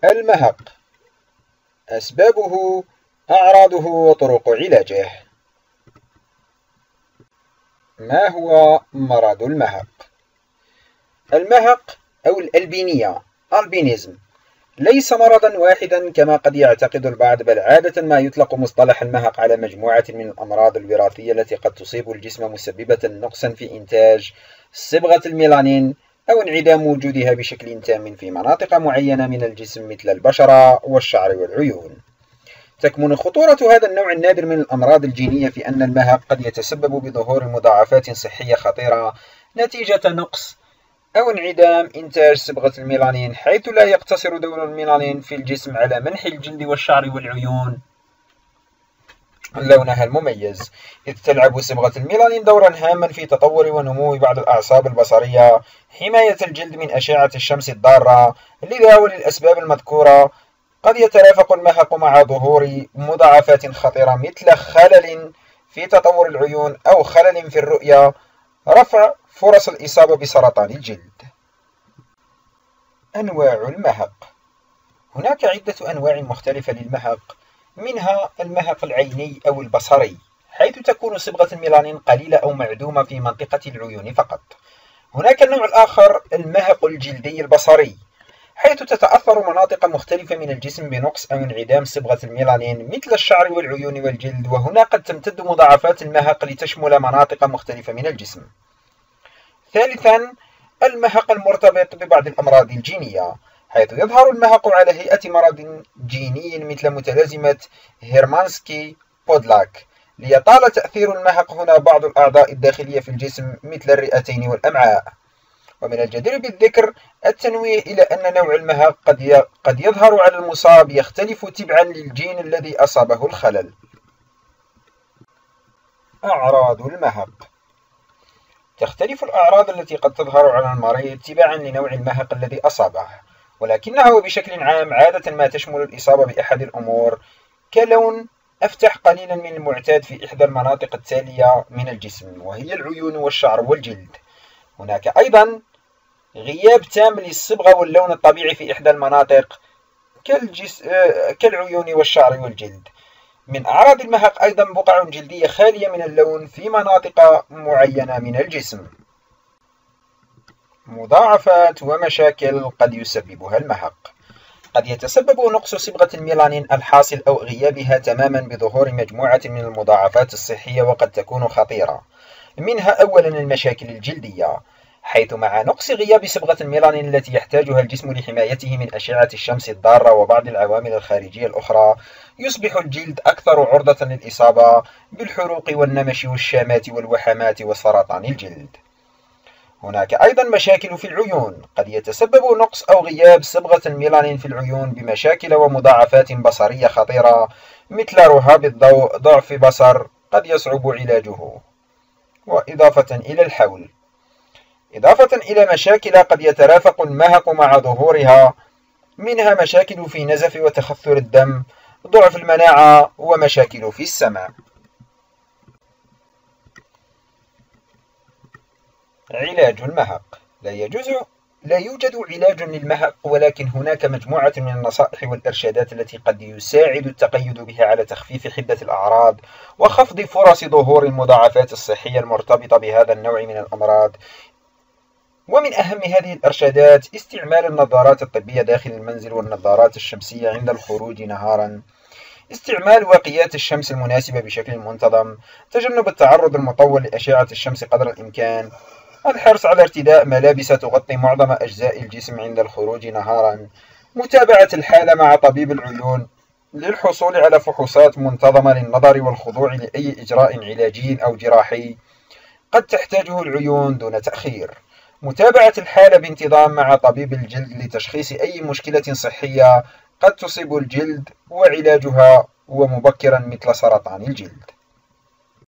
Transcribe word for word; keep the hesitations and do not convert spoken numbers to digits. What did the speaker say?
المهق: أسبابه، أعراضه، وطرق علاجه. ما هو مرض المهق؟ المهق أو الألبينية البينيزم ليس مرضا واحدا كما قد يعتقد البعض، بل عادة ما يطلق مصطلح المهق على مجموعة من الأمراض الوراثية التي قد تصيب الجسم مسببة نقصا في إنتاج صبغة الميلانين أو انعدام وجودها بشكل تام في مناطق معينة من الجسم مثل البشرة والشعر والعيون. تكمن خطورة هذا النوع النادر من الأمراض الجينية في أن المهق قد يتسبب بظهور مضاعفات صحية خطيرة نتيجة نقص أو انعدام إنتاج صبغة الميلانين، حيث لا يقتصر دور الميلانين في الجسم على منح الجلد والشعر والعيون لونها المميز، إذ تلعب صبغة الميلانين دورا هاما في تطور ونمو بعض الأعصاب البصرية، حماية الجلد من أشعة الشمس الضارة. لذا وللأسباب المذكورة قد يترافق المهق مع ظهور مضاعفات خطيرة مثل خلل في تطور العيون أو خلل في الرؤية، رفع فرص الإصابة بسرطان الجلد. أنواع المهق: هناك عدة أنواع مختلفة للمهق، منها المهق العيني أو البصري، حيث تكون صبغة الميلانين قليلة أو معدومة في منطقة العيون فقط. هناك النوع الآخر المهق الجلدي البصري، حيث تتأثر مناطق مختلفة من الجسم بنقص أو انعدام صبغة الميلانين مثل الشعر والعيون والجلد، وهنا قد تمتد مضاعفات المهق لتشمل مناطق مختلفة من الجسم. ثالثا المهق المرتبط ببعض الأمراض الجينية، حيث يظهر المهق على هيئة مرض جيني مثل متلازمة هيرمانسكي بودلاك. ليطال تأثير المهق هنا بعض الأعضاء الداخلية في الجسم مثل الرئتين والأمعاء. ومن الجدير بالذكر التنويه إلى أن نوع المهق قد قد يظهر على المصاب يختلف تبعا للجين الذي أصابه الخلل. أعراض المهق: تختلف الأعراض التي قد تظهر على المريض تبعا لنوع المهق الذي أصابه، ولكنها وبشكل عام عادة ما تشمل الإصابة بأحد الأمور، كلون أفتح قليلا من المعتاد في إحدى المناطق التالية من الجسم، وهي العيون والشعر والجلد. هناك أيضا غياب تام للصبغة واللون الطبيعي في إحدى المناطق كالجس... كالعيون والشعر والجلد. من أعراض المهق أيضا بقع جلدية خالية من اللون في مناطق معينة من الجسم. مضاعفات ومشاكل قد يسببها المهق: قد يتسبب نقص صبغة الميلانين الحاصل أو غيابها تماما بظهور مجموعة من المضاعفات الصحية وقد تكون خطيرة، منها أولا المشاكل الجلدية، حيث مع نقص غياب صبغة الميلانين التي يحتاجها الجسم لحمايته من أشعة الشمس الضارة وبعض العوامل الخارجية الأخرى، يصبح الجلد أكثر عرضة للإصابة بالحروق والنمش والشامات والوحمات وسرطان الجلد. هناك أيضا مشاكل في العيون، قد يتسبب نقص أو غياب صبغة الميلانين في العيون بمشاكل ومضاعفات بصرية خطيرة مثل رهاب الضوء، ضعف بصر قد يصعب علاجه. وإضافة إلى الحول، إضافة إلى مشاكل قد يترافق المهق مع ظهورها، منها مشاكل في نزف وتخثر الدم، ضعف المناعة، ومشاكل في السمع. علاج المهق: لا يجوز لا يوجد علاج للمهق، ولكن هناك مجموعة من النصائح والإرشادات التي قد يساعد التقيد بها على تخفيف حدة الأعراض وخفض فرص ظهور المضاعفات الصحية المرتبطة بهذا النوع من الأمراض. ومن أهم هذه الإرشادات استعمال النظارات الطبية داخل المنزل والنظارات الشمسية عند الخروج نهارا، استعمال واقيات الشمس المناسبة بشكل منتظم، تجنب التعرض المطول لأشعة الشمس قدر الإمكان، الحرص على ارتداء ملابس تغطي معظم أجزاء الجسم عند الخروج نهارا، متابعة الحالة مع طبيب العيون للحصول على فحوصات منتظمة للنظر والخضوع لأي إجراء علاجي أو جراحي قد تحتاجه العيون دون تأخير، متابعة الحالة بانتظام مع طبيب الجلد لتشخيص أي مشكلة صحية قد تصيب الجلد وعلاجها ومبكرا مثل سرطان الجلد.